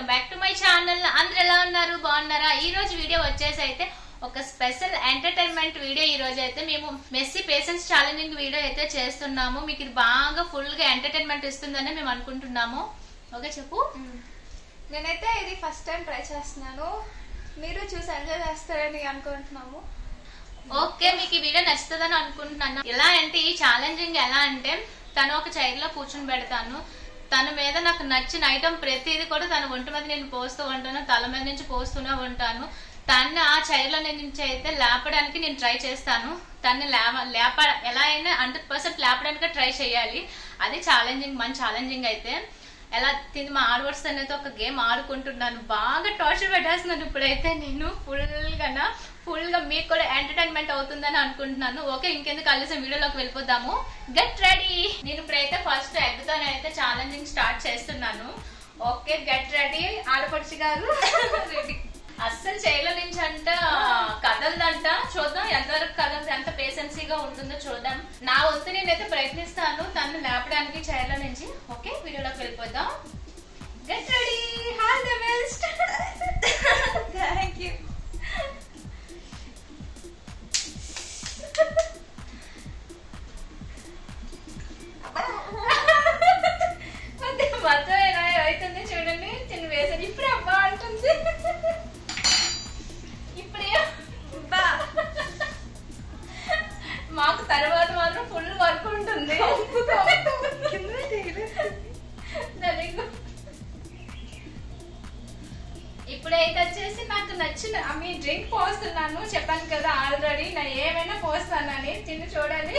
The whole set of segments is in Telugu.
Welcome back to my channel. అందరూ ఎలా ఉన్నారు? బాగున్నారా? ఈ రోజు వీడియో వచ్చేసి అయితే ఒక స్పెషల్ ఎంటర్టైన్మెంట్ వీడియో. ఈ రోజు అయితే మేము మెస్సీ పేషెన్స్ ఛాలెంజింగ్ వీడియో అయితే చేస్తున్నాము. మీకు ఇది బాగా ఫుల్ గా ఎంటర్టైన్మెంట్ ఇస్తుందని మేము అనుకుంటున్నాము. ఓకే చెప్పు. నేనైతే ఇది ఫస్ట్ టైం ట్రై చేస్తున్నాను. మీరు చూసి ఎంజాయ్ చేస్తారని అనుకుంటున్నాము. ఓకే, మీకు ఈ వీడియో నచ్చుతుందని అనుకుంటున్నాను. ఎలా అంటే ఈ ఛాలెంజింగ్ ఎలా అంటే తను ఒక చైర్ లో కూర్చుని పెడతాను, తన మీద నాకు నచ్చిన ఐటమ్ ప్రతిదీ కూడా తన ఒంటి మీద నేను పోస్తూ ఉంటాను, తల మీద నుంచి పోస్తూనే ఉంటాను. తన్ని ఆ చైర్ లో నుంచి అయితే లేపడానికి నేను ట్రై చేస్తాను. తన్ని ఎలా అయినా 100% లేపడానికి ట్రై చేయాలి. అది ఛాలెంజింగ్, మన ఛాలెంజింగ్ అయితే ఎలా తిని మా ఆడవర్స్ అనేది ఒక గేమ్ ఆడుకుంటున్నాను. బాగా టార్చర్ పెట్టేస్తున్నాను ఇప్పుడైతే నేను ఫుల్ గా మీకు కూడా ఎంటర్టైన్మెంట్ అవుతుందని అనుకుంటున్నాను. ఓకే, ఇంకెందుకు కలిసి వీడియోలోకి వెళ్ళిపోదాము. Get ready. నేను ఇప్పుడైతే ఫస్ట్ ఎగ్ తోనే అయితే ఛాలెంజింగ్ స్టార్ట్ చేస్తున్నాను. ఓకే, గెట్ రెడీ ఆడపడుచు గారు. రెడీ. అస్సలు చైర్ల నుంచి అంట కదలదంట. చూద్దాం ఎంతవరకు కదలదు, ఎంత పేషెన్సీగా ఉంటుందో చూద్దాం. నా వంతు నేనైతే ప్రయత్నిస్తాను తను లేపడానికి చైర్ల నుంచి. ఓకే, వీడియోలోకి వెళ్ళిపోదాం. Get ready. All the best. Thank you. మొత్తం ఎలా అవుతుంది చూడండి. చిన్న వేసాను ఇప్పుడు అబ్బా అంటుంది. ఇప్పుడే మాకు తర్వాత మాత్రం ఫుల్ వర్క్ ఉంటుంది. ఇప్పుడైతే వచ్చేసి నాకు నచ్చిన మీ డ్రింక్ పోస్తున్నాను. చెప్పాను కదా ఆల్రెడీ, నా ఏమైనా పోస్తానని. తిని చూడాలి.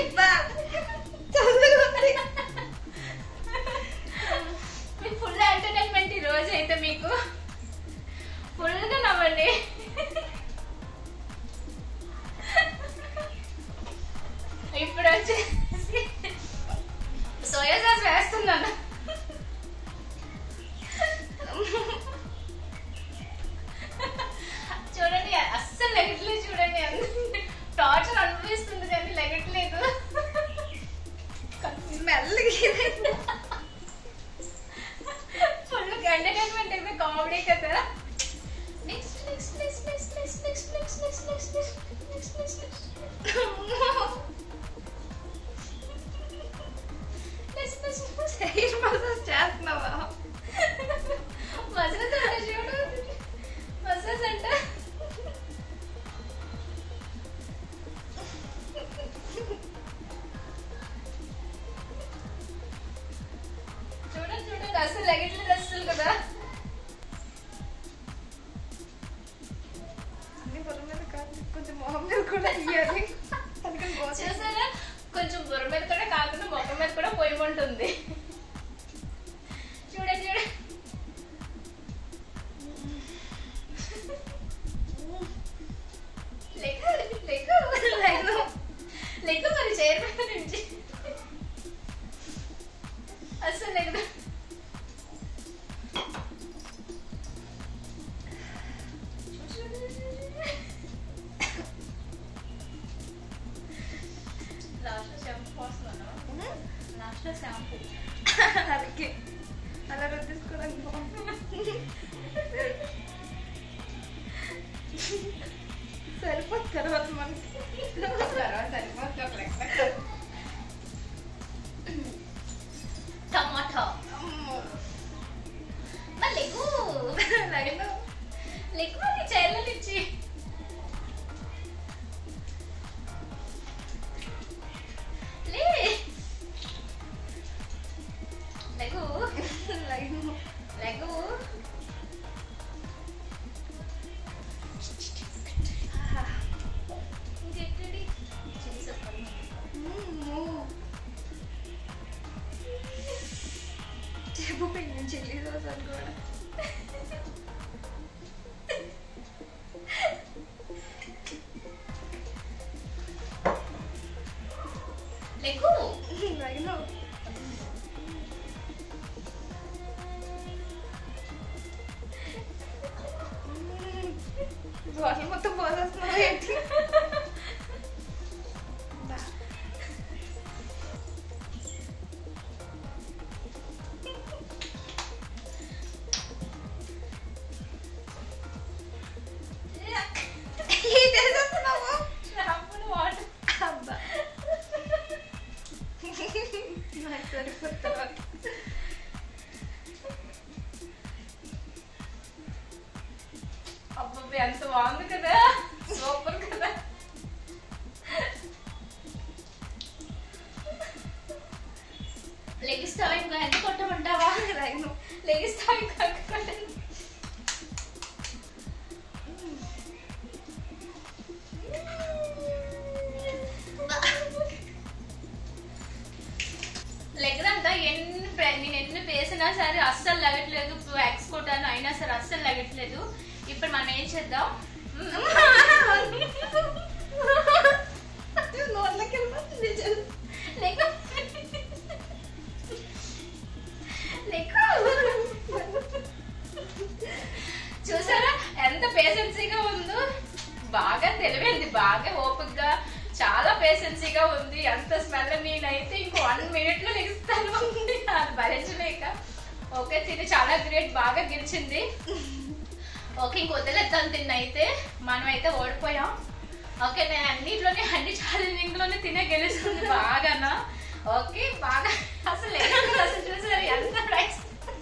మీకు ఫుల్ ఎంటర్టైన్మెంట్ ఈ రోజు అయితే. మీకు ఫుల్ గా నవ్వండి. ఇప్పుడు వచ్చేసి సోయా సాస్ వేస్తున్నాను. చూడండి అస్సలు లెగట్లేదు. చూడండి టార్చర్ అనుభవిస్తుంది కానీ లెగట్లేదు. ఫుల్ ఎంటర్టైన్మెంట్ అయితే కామెడీ కదా. Next next next next next next next next next next next massage చేస్తున్నావా? మసాజ్ అంటే చూడు, మసాజ్ అంట. చూడండి చూడండి అసలు లెగట్లేదు అసలు కదా. అన్ని పొలం మీద కాదు, కొంచెం మొహం మీద కూడా ఇయ్యాలి. చూసారా, కొంచెం బుర్ర మీద కూడా కాకుండా మొక్క మీద కూడా పోయమంటుంది. చూడండి చూడండి. లెగ్గు మరి చైర్ మీద నుంచి అస్సలు లెగ్గు. లాస్ట్ షాంపూ పోస్తున్నాను. లాస్ట్ షాంపూ అలాగే అలా రుద్దేసుకోవడానికి బాగుంది. సరిపోతుంది తర్వాత మనకి. టమాటో లెగ్గు లెగ్గు మరి చైర్ల నుంచి. లెగ్గు చెప్పు నేను చిల్లీ సాస్ అని కూడా. లెగ్గు బాటిల్ మొత్తం పోసేస్తున్నావు ఏంటి? లెగిస్తావా ఇంకా ఎంత కొట్టమంటావా? రైను లెగిస్తావు ఇంకా లెగ్గరంతా నేను ఎన్ని వేసినా సరే అస్సలు లగట్లేదు. వ్యాక్స్ కొట్టాను అయినా సరే అస్సలు లగట్లేదు. ఇప్పుడు మనం ఏం చేద్దాం, చూసారా ఎంత పేషెన్సీగా ఉందో, బాగా తెలివింది, బాగా ఓపికగా, చాలా పేషెన్సీగా ఉంది. అంత స్మెల్ నేనైతే ఇంకో 1 minute లో లెగిస్తాను అది భరించలేక. ఓకే తిని చాలా గ్రేట్, బాగా గెలిచింది. ఓకే ఇంక వదిలేద్దాం తిన్నైతే, మనం అయితే ఓడిపోయాం. ఓకే నేను అన్ని ఛాలెంజింగ్ లోనే తినే గెలుస్తుంది బాగానా. ఓకే బాగా అసలు చూసారు ఎంత ప్రైస్.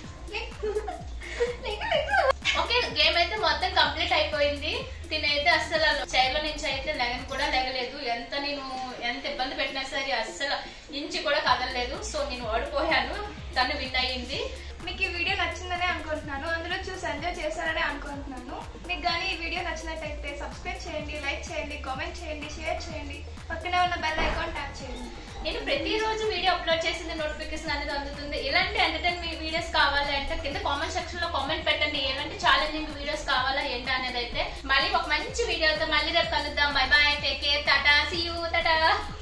ఓకే గేమ్ అయితే మొత్తం కంప్లీట్ అయిపోయింది. తినైతే అస్సలు చైర్ లో నుంచి అయితే లెగన్ కూడా లెగలేదు. ఎంత ఇబ్బంది పెట్టినా సరే అస్సలు ఇంచి కూడా కదలలేదు. సో నేను ఓడిపోయాను, తను విన్ అయ్యింది. మీకు ఈ వీడియో నచ్చిందనే అనుకుంటున్నాను, అందులో చూసి ఎంజాయ్ చేశారని అనుకుంటున్నాను. మీకు కానీ ఈ వీడియో నచ్చినట్టయితే సబ్స్క్రైబ్ చేయండి, లైక్ చేయండి, కామెంట్ చేయండి, షేర్ చేయండి, పక్కనే ఉన్న బెల్ ఐకాన్ ట్యాప్ చేయండి. నేను ప్రతిరోజు వీడియో అప్లోడ్ చేసింది నోటిఫికేషన్ అనేది అందుతుంది. ఇలాంటి ఎంటర్టైన్మెంట్ వీడియోస్ కావాలి అంటే కింద కామెంట్ సెక్షన్ లో కామెంట్ పెట్టండి, ఎలాంటి ఛాలెంజింగ్ వీడియోస్ కావాలా ఏంటి అనేది. అయితే మళ్ళీ ఒక మంచి వీడియోతో మళ్ళీ రేపు కలుద్దాం. Bye bye, take care, tata, see you, Tata.